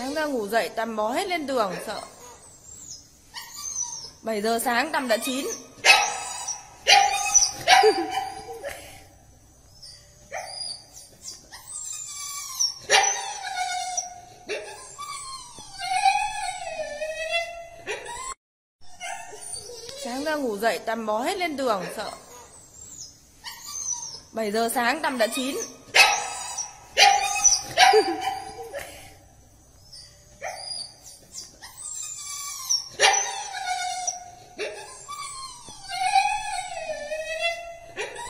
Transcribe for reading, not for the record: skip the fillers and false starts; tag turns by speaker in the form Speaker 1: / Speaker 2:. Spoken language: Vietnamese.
Speaker 1: Sáng ra ngủ dậy tắm bó hết lên tường sợ. 7 giờ sáng tắm đã chín. Sáng ra ngủ dậy tắm bó hết lên tường sợ. 7 giờ sáng tắm đã chín.